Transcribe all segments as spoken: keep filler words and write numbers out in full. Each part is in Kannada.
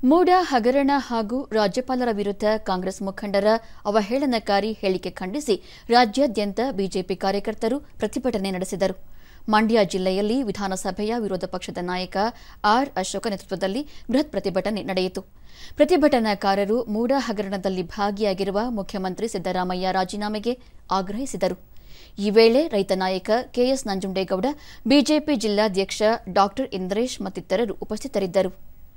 ಮೂಡ ಹಗರಣ ಹಾಗೂ ರಾಜ್ಯಪಾಲರ ವಿರುದ್ಧ ಕಾಂಗ್ರೆಸ್ ಮುಖಂಡರ ಅವಹೇಳನಕಾರಿ ಹೇಳಿಕೆ ಖಂಡಿಸಿ ರಾಜ್ಯಾದ್ಯಂತ ಬಿಜೆಪಿ ಕಾರ್ಯಕರ್ತರು ಪ್ರತಿಭಟನೆ ನಡೆಸಿದರು. ಮಂಡ್ಯ ಜಿಲ್ಲೆಯಲ್ಲಿ ವಿಧಾನಸಭೆಯ ವಿರೋಧ ಪಕ್ಷದ ನಾಯಕ ಆರ್ ಅಶೋಕ ನೇತೃತ್ವದಲ್ಲಿ ಬೃಹತ್ ಪ್ರತಿಭಟನೆ ನಡೆಯಿತು. ಪ್ರತಿಭಟನಾಕಾರರು ಮೂಡ ಹಗರಣದಲ್ಲಿ ಭಾಗಿಯಾಗಿರುವ ಮುಖ್ಯಮಂತ್ರಿ ಸಿದ್ದರಾಮಯ್ಯ ರಾಜೀನಾಮೆಗೆ ಆಗ್ರಹಿಸಿದರು. ಈ ವೇಳೆ ರೈತ ನಾಯಕ ಕೆಎಸ್ ನಂಜುಂಡೇಗೌಡ, ಬಿಜೆಪಿ ಜಿಲ್ಲಾಧ್ಯಕ್ಷ ಡಾ ಇಂದ್ರೇಶ್ ಮತ್ತಿತರರು ಉಪಸ್ಥಿತರಿದ್ದರು.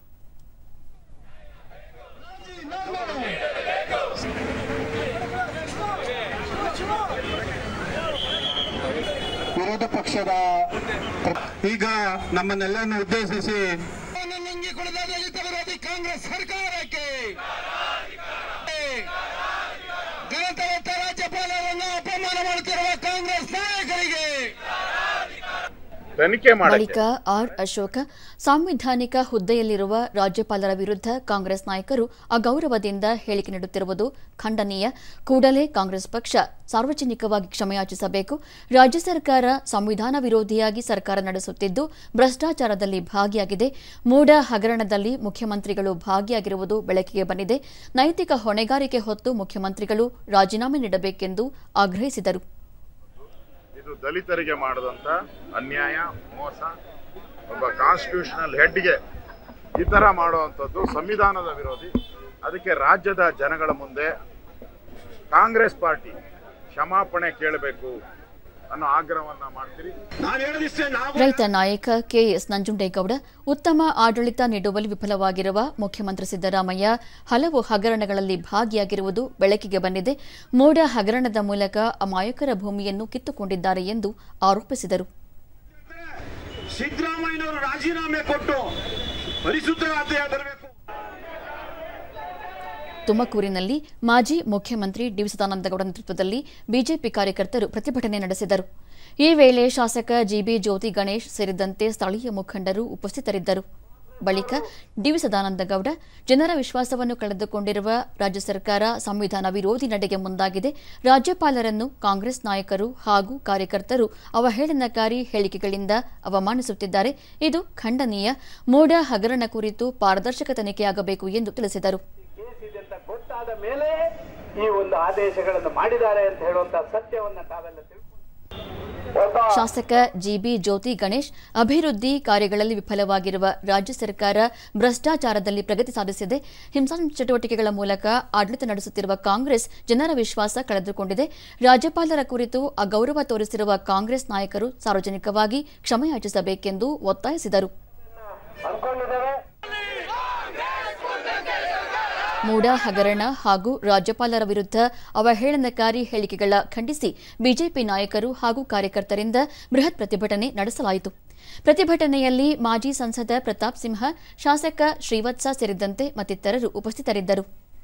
ವಿರೋಧ ಪಕ್ಷದ ಈಗ ನಮ್ಮನ್ನೆಲ್ಲರನ್ನು ಉದ್ದೇಶಿಸಿ ನುಂಗಿಕೊಳ್ಳದ ದಲಿತ ವಿರೋಧಿ ಕಾಂಗ್ರೆಸ್ ಸರ್ಕಾರಕ್ಕೆ ಗಣತಂತ್ರ ರಾಜ್ಯಪಾಲರನ್ನು ಅಪಮಾನ ಮಾಡುತ್ತಿರುವ ಕಾಂಗ್ರೆಸ್ ನಾಯಕರಿಗೆ ಬಳಿಕ ಆರ್ ಅಶೋಕ ಸಾಂವಿಧಾನಿಕ ಹುದ್ದೆಯಲ್ಲಿರುವ ರಾಜ್ಯಪಾಲರ ವಿರುದ್ಧ ಕಾಂಗ್ರೆಸ್ ನಾಯಕರು ಅಗೌರವದಿಂದ ಹೇಳಿಕೆ ನೀಡುತ್ತಿರುವುದು ಖಂಡನೀಯ. ಕೂಡಲೇ ಕಾಂಗ್ರೆಸ್ ಪಕ್ಷ ಸಾರ್ವಜನಿಕವಾಗಿ ಕ್ಷಮೆಯಾಚಿಸಬೇಕು. ರಾಜ್ಯ ಸರ್ಕಾರ ಸಂವಿಧಾನ ವಿರೋಧಿಯಾಗಿ ಸರ್ಕಾರ ನಡೆಸುತ್ತಿದ್ದು ಭ್ರಷ್ಟಾಚಾರದಲ್ಲಿ ಭಾಗಿಯಾಗಿದೆ. ಮೂಡ ಹಗರಣದಲ್ಲಿ ಮುಖ್ಯಮಂತ್ರಿಗಳು ಭಾಗಿಯಾಗಿರುವುದು ಬೆಳಕಿಗೆ ಬಂದಿದೆ. ನೈತಿಕ ಹೊಣೆಗಾರಿಕೆ ಹೊತ್ತು ಮುಖ್ಯಮಂತ್ರಿಗಳು ರಾಜೀನಾಮೆ ನೀಡಬೇಕೆಂದು ಆಗ್ರಹಿಸಿದರು. ದಲಿತರಿಗೆ ಮಾಡಿದಂತ ಅನ್ಯಾಯ, ಮೋಸ, ಒಬ್ಬ ಕಾನ್ಸ್ಟಿಟ್ಯೂಷನಲ್ ಹೆಡ್ಗೆ ಈ ತರ ಮಾಡುವಂಥದ್ದು ಸಂವಿಧಾನದ ವಿರೋಧಿ. ಅದಕ್ಕೆ ರಾಜ್ಯದ ಜನಗಳ ಮುಂದೆ ಕಾಂಗ್ರೆಸ್ ಪಾರ್ಟಿ ಕ್ಷಮಾಪಣೆ ಕೇಳಬೇಕು ಅನ್ನೋ ಆಗ್ರಹವನ್ನ ಮಾಡ್ತೀರಿ. ರೈತ ನಾಯಕ ಕೆಎಸ್ ನಂಜುಂಡೇಗೌಡ, ಉತ್ತಮ ಆಡಳಿತ ನೀಡುವಲ್ಲಿ ವಿಫಲವಾಗಿರುವ ಮುಖ್ಯಮಂತ್ರಿ ಸಿದ್ದರಾಮಯ್ಯ ಹಲವು ಹಗರಣಗಳಲ್ಲಿ ಭಾಗಿಯಾಗಿರುವುದು ಬೆಳಕಿಗೆ ಬಂದಿದೆ. ಮೂಡ ಹಗರಣದ ಮೂಲಕ ಅಮಾಯಕರ ಭೂಮಿಯನ್ನು ಕಿತ್ತುಕೊಂಡಿದ್ದಾರೆ ಎಂದು ಆರೋಪಿಸಿದರು. ಸಿದ್ದರಾಮಯ್ಯನವರು ರಾಜೀನಾಮೆ ಕೊಟ್ಟು ಪರಿಶುದ್ಧವಾದ ತುಮಕೂರಿನಲ್ಲಿ ಮಾಜಿ ಮುಖ್ಯಮಂತ್ರಿ ಡಿ ಸದಾನಂದಗೌಡ ನೇತೃತ್ವದಲ್ಲಿ ಬಿಜೆಪಿ ಕಾರ್ಯಕರ್ತರು ಪ್ರತಿಭಟನೆ ನಡೆಸಿದರು. ಈ ವೇಳೆ ಶಾಸಕ ಜಿಬಿ ಜ್ಯೋತಿ ಗಣೇಶ್ ಸೇರಿದಂತೆ ಸ್ಥಳೀಯ ಮುಖಂಡರು ಉಪಸ್ಥಿತರಿದ್ದರು. ಬಳಿಕ ಡಿ ಸದಾನಂದಗೌಡ, ಜನರ ವಿಶ್ವಾಸವನ್ನು ಕಳೆದುಕೊಂಡಿರುವ ರಾಜ್ಯ ಸರ್ಕಾರ ಸಂವಿಧಾನ ವಿರೋಧಿ ನಡೆಗೆ ಮುಂದಾಗಿದೆ. ರಾಜ್ಯಪಾಲರನ್ನು ಕಾಂಗ್ರೆಸ್ ನಾಯಕರು ಹಾಗೂ ಕಾರ್ಯಕರ್ತರು ಅವಹೇಳನಕಾರಿ ಹೇಳಿಕೆಗಳಿಂದ ಅವಮಾನಿಸುತ್ತಿದ್ದಾರೆ. ಇದು ಖಂಡನೀಯ. ಮೂಡ ಹಗರಣ ಕುರಿತು ಪಾರದರ್ಶಕ ತನಿಖೆಯಾಗಬೇಕು ಎಂದು ತಿಳಿಸಿದರು. ಗೊತ್ತಾದ ಮೇಲೆ ಈ ಒಂದು ಆದೇಶಗಳನ್ನು ಮಾಡಿದ್ದಾರೆ ಅಂತ ಹೇಳುವಂತಹ ಸತ್ಯವನ್ನು ತಾವೆಲ್ಲ ತಿಳ್ಕೊಂಡು ಶಾಸಕ ಜಿಬಿ ಜ್ಯೋತಿ ಗಣೇಶ್, ಅಭಿವೃದ್ಧಿ ಕಾರ್ಯಗಳಲ್ಲಿ ವಿಫಲವಾಗಿರುವ ರಾಜ್ಯ ಸರ್ಕಾರ ಭ್ರಷ್ಟಾಚಾರದಲ್ಲಿ ಪ್ರಗತಿ ಸಾಧಿಸಿದೆ. ಹಿಂಸಾತ್ಮಕ ಚಟುವಟಿಕೆಗಳ ಮೂಲಕ ಆಡಳಿತ ನಡೆಸುತ್ತಿರುವ ಕಾಂಗ್ರೆಸ್ ಜನರ ವಿಶ್ವಾಸ ಕಳೆದುಕೊಂಡಿದೆ. ರಾಜ್ಯಪಾಲರ ಕುರಿತು ಅಗೌರವ ತೋರಿಸಿರುವ ಕಾಂಗ್ರೆಸ್ ನಾಯಕರು ಸಾರ್ವಜನಿಕವಾಗಿ ಕ್ಷಮೆಯಾಚಿಸಬೇಕೆಂದು ಒತ್ತಾಯಿಸಿದರು. ಮೂಡ ಹಗರಣ ಹಾಗೂ ರಾಜ್ಯಪಾಲರ ವಿರುದ್ಧ ಅವಹೇಳನಕಾರಿ ಹೇಳಿಕೆಗಳ ಖಂಡಿಸಿ ಬಿಜೆಪಿ ನಾಯಕರು ಹಾಗೂ ಕಾರ್ಯಕರ್ತರಿಂದ ಬೃಹತ್ ಪ್ರತಿಭಟನೆ ನಡೆಸಲಾಯಿತು. ಪ್ರತಿಭಟನೆಯಲ್ಲಿ ಮಾಜಿ ಸಂಸದ ಪ್ರತಾಪ್ ಸಿಂಹ, ಶಾಸಕ ಶ್ರೀವತ್ಸ ಸೇರಿದಂತೆ ಮತ್ತಿತರರು ಉಪಸ್ಥಿತರಿದ್ದರು.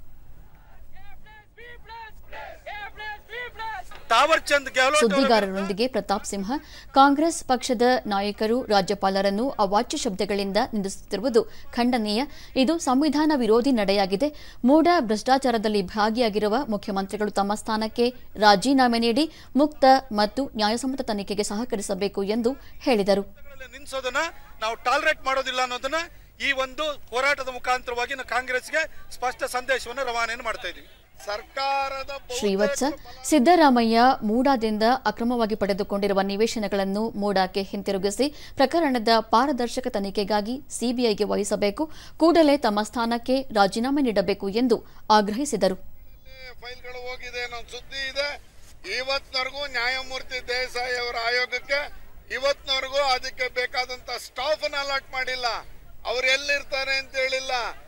ಸುದ್ದಿಗಾರರೊಂದಿಗೆ ಪ್ರತಾಪ್ ಸಿಂಹ, ಕಾಂಗ್ರೆಸ್ ಪಕ್ಷದ ನಾಯಕರು ರಾಜ್ಯಪಾಲರನ್ನು ಅವಾಚ್ಯ ಶಬ್ದಗಳಿಂದ ನಿಂದಿಸುತ್ತಿರುವುದು ಖಂಡನೀಯ. ಇದು ಸಂವಿಧಾನ ವಿರೋಧಿ ನಡೆಯಾಗಿದೆ. ಮೂಡ ಭ್ರಷ್ಟಾಚಾರದಲ್ಲಿ ಭಾಗಿಯಾಗಿರುವ ಮುಖ್ಯಮಂತ್ರಿಗಳು ತಮ್ಮ ಸ್ಥಾನಕ್ಕೆ ರಾಜೀನಾಮೆ ನೀಡಿ ಮುಕ್ತ ಮತ್ತು ನ್ಯಾಯಸಮ್ಮತ ತನಿಖೆಗೆ ಸಹಕರಿಸಬೇಕು ಎಂದು ಹೇಳಿದರು. ನಾವು ಟಾಲರೇಟ್ ಮಾಡೋದಿಲ್ಲ ಅನ್ನೋದನ್ನ ಈ ಒಂದು ಹೋರಾಟದ ಮುಖಾಂತರವಾಗಿ ನಾವು ಕಾಂಗ್ರೆಸ್ಗೆ ಸ್ಪಷ್ಟ ಸಂದೇಶವನ್ನು ರವಾನೆ ಮಾಡ್ತಾ ಇದ್ದೀವಿ. ಸರ್ಕಾರದ ಶ್ರೀವತ್ಸ, ಸಿದ್ದರಾಮಯ್ಯ ಮೂಡಾದಿಂದ ಅಕ್ರಮವಾಗಿ ಪಡೆದುಕೊಂಡಿರುವ ನಿವೇಶನಗಳನ್ನು ಮೂಡಾಕ್ಕೆ ಹಿಂತಿರುಗಿಸಿ ಪ್ರಕರಣದ ಪಾರದರ್ಶಕ ತನಿಖೆಗಾಗಿ ಸಿಬಿಐಗೆ ವಹಿಸಬೇಕು. ಕೂಡಲೇ ತಮ್ಮ ಸ್ಥಾನಕ್ಕೆ ರಾಜೀನಾಮೆ ನೀಡಬೇಕು ಎಂದು ಆಗ್ರಹಿಸಿದರು. ಫೈಲ್ಗಳು ಹೋಗಿದೆ ಅನ್ನೋ ಸುದ್ದಿ ಇದೆ. ಇವತ್ತಿನವರೆಗೂ ನ್ಯಾಯಮೂರ್ತಿ ದೇಸಾಯಿ ಅವರ ಆಯೋಗಕ್ಕೆ ಇವತ್ತಿನವರೆಗೂ ಅದಕ್ಕೆ ಬೇಕಾದಂತ ಸ್ಟಾಫ್ ಅನ್ನ ಅಲಾಟ್ ಮಾಡಿಲ್ಲ. ಅವ್ರು ಎಲ್ಲಿರ್ತಾರೆ ಅಂತ ಹೇಳಿಲ್ಲ.